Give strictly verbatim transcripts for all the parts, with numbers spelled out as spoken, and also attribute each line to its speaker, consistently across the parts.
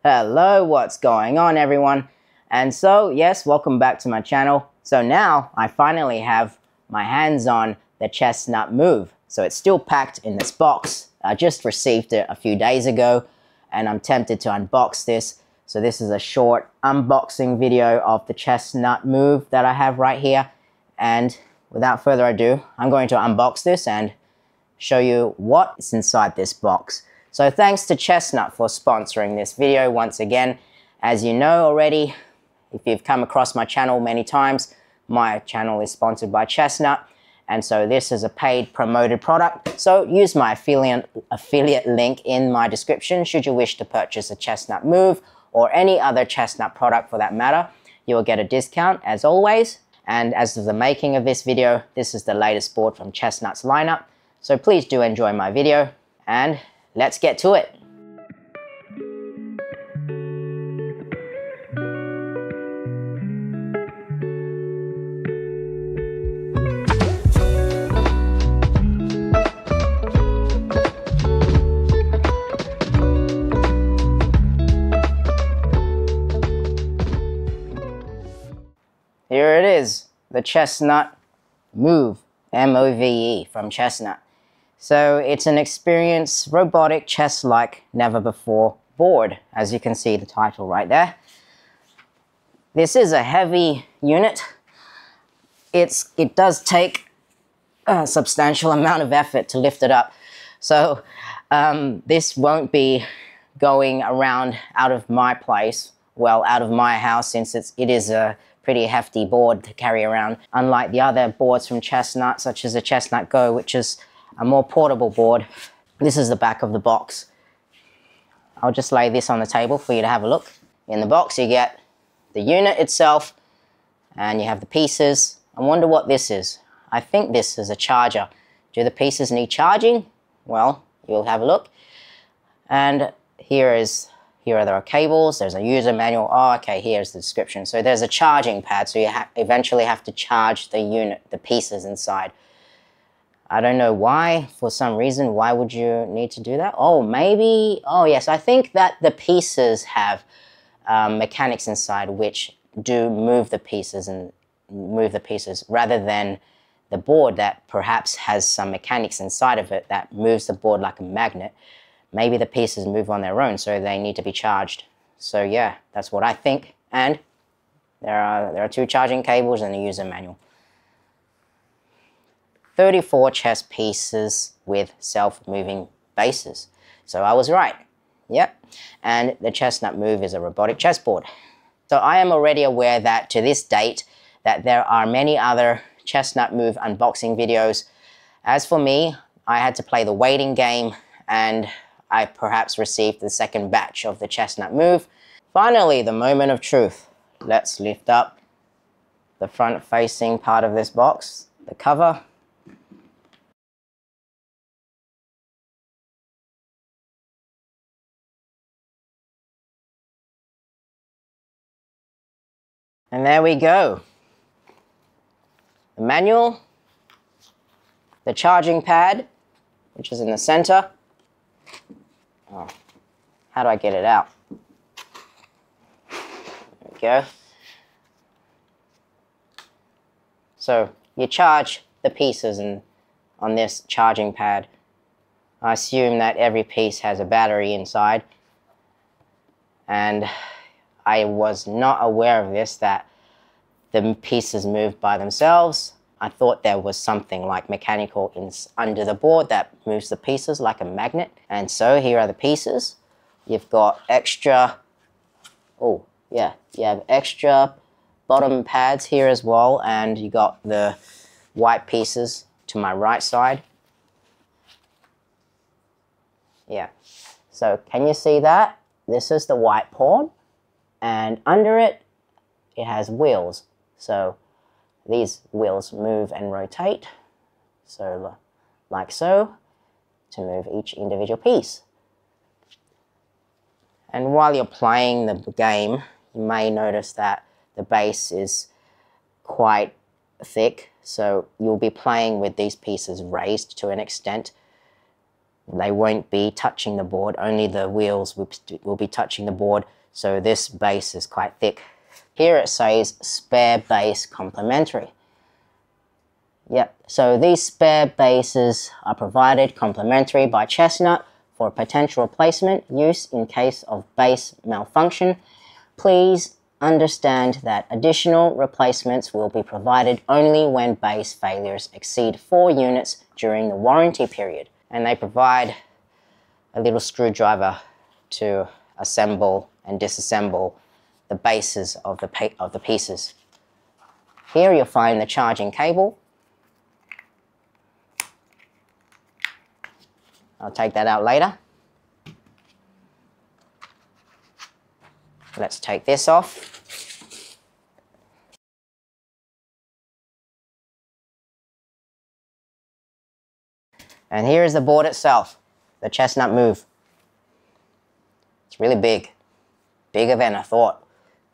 Speaker 1: Hello, what's going on everyone? And so yes, welcome back to my channel. So now I finally have my hands on the Chessnut Move. So it's still packed in this box. I just received it a few days ago and I'm tempted to unbox this. So this is a short unboxing video of the Chessnut Move that I have right here. And without further ado, I'm going to unbox this and show you what's inside this box. So thanks to Chessnut for sponsoring this video once again. As you know already, if you've come across my channel many times, my channel is sponsored by Chessnut, and so this is a paid promoted product. So use my affiliate, affiliate link in my description should you wish to purchase a Chessnut Move or any other Chessnut product for that matter. You will get a discount as always. And as of the making of this video, this is the latest board from Chessnut's lineup. So please do enjoy my video and let's get to it. Here it is, the Chessnut Move, M O V E from Chessnut. So it's an experienced robotic chess like never before board, as you can see the title right there. This is a heavy unit. It's, it does take a substantial amount of effort to lift it up. So um, this won't be going around out of my place, well out of my house, since it's, it is a pretty hefty board to carry around, unlike the other boards from Chessnut, such as the Chessnut Go, which is a more portable board. This is the back of the box. I'll just lay this on the table for you to have a look. In the box you get the unit itself and you have the pieces. I wonder what this is. I think this is a charger. Do the pieces need charging? Well, you'll have a look. And here is Here are the cables, there's a user manual. Oh, okay, here's the description. So there's a charging pad, so you ha eventually have to charge the unit, the pieces inside. I don't know why, for some reason, why would you need to do that? Oh, maybe, oh yes, I think that the pieces have um, mechanics inside which do move the pieces and move the pieces rather than the board that perhaps has some mechanics inside of it that moves the board like a magnet. Maybe the pieces move on their own, so they need to be charged. So yeah, that's what I think. And there are, there are two charging cables and a user manual. thirty-four chess pieces with self-moving bases. So I was right. Yep. And the Chessnut Move is a robotic chessboard. So I am already aware that to this date that there are many other Chessnut Move unboxing videos. As for me, I had to play the waiting game and I perhaps received the second batch of the Chessnut Move. Finally, the moment of truth. Let's lift up the front-facing part of this box, the cover. And there we go. The manual, the charging pad, which is in the center. Oh, how do I get it out? There we go. So you charge the pieces and on this charging pad. I assume that every piece has a battery inside. And I was not aware of this, that the pieces move by themselves. I thought there was something like mechanical in, under the board that moves the pieces like a magnet. And so here are the pieces. You've got extra, oh yeah, you have extra bottom pads here as well, and you got the white pieces to my right side. Yeah, so can you see that? This is the white pawn, and under it, it has wheels. So these wheels move and rotate, so like so, to move each individual piece. And while you're playing the game, you may notice that the base is quite thick, so you'll be playing with these pieces raised to an extent. They won't be touching the board, only the wheels will, will be touching the board, so this base is quite thick. Here it says spare base complementary. Yep, so these spare bases are provided complimentary by Chessnut for potential replacement use in case of base malfunction. Please understand that additional replacements will be provided only when base failures exceed four units during the warranty period. And they provide a little screwdriver to assemble and disassemble the bases of the, of the pieces. Here you'll find the charging cable. I'll take that out later. Let's take this off. And here is the board itself, the Chessnut Move. It's really big, bigger than I thought.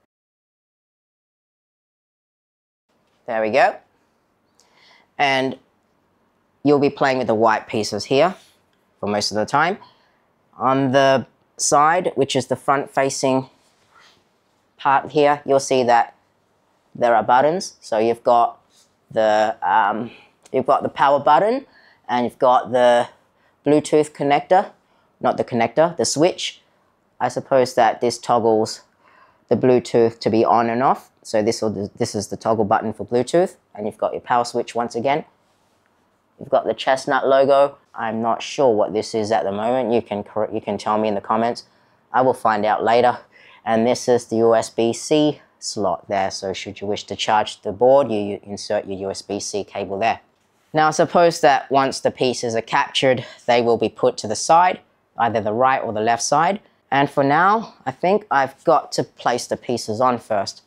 Speaker 1: There we go. And you'll be playing with the white pieces here for most of the time. On the side, which is the front facing part here, you'll see that there are buttons. So you've got the um, you've got the power button, and you've got the Bluetooth connector, not the connector, the switch. I suppose that this toggles the Bluetooth to be on and off. So this will this is the toggle button for Bluetooth, and you've got your power switch once again. You've got the Chessnut logo. I'm not sure what this is at the moment. You can you can tell me in the comments. I will find out later. And this is the U S B C slot there. So should you wish to charge the board, you, you insert your U S B C cable there. Now suppose that once the pieces are captured, they will be put to the side, either the right or the left side. And for now, I think I've got to place the pieces on first.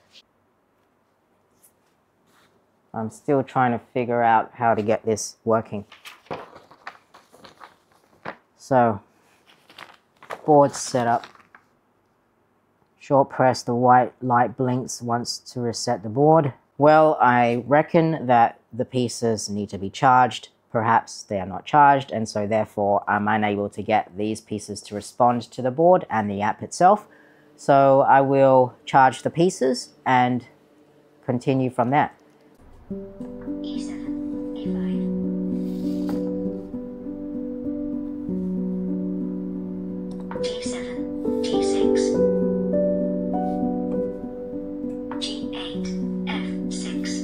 Speaker 1: I'm still trying to figure out how to get this working. So, board set up. Short press, the white light blinks once to reset the board. Well, I reckon that the pieces need to be charged. Perhaps they are not charged, and so therefore I'm unable to get these pieces to respond to the board and the app itself. So I will charge the pieces and continue from there.
Speaker 2: E seven, E five. G seven, G six. G eight, F six.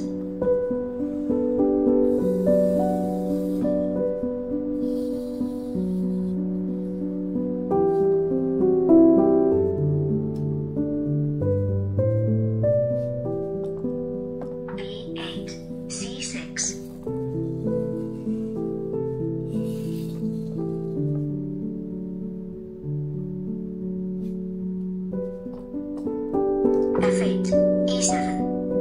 Speaker 2: B eight, C six. F eight, E seven.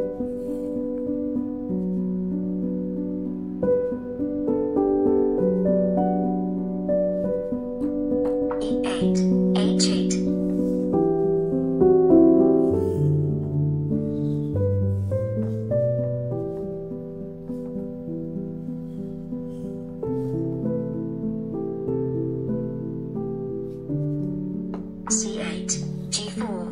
Speaker 2: E eight, H eight. C eight, G four.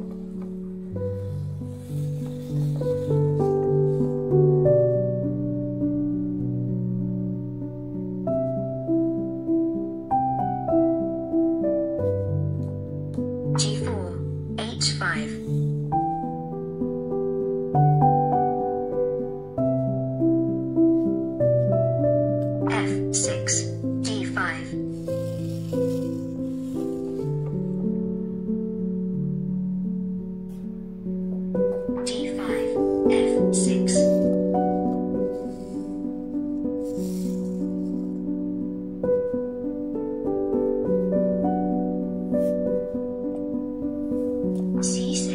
Speaker 2: G four, H five. F six, D five. D five, F six. C six.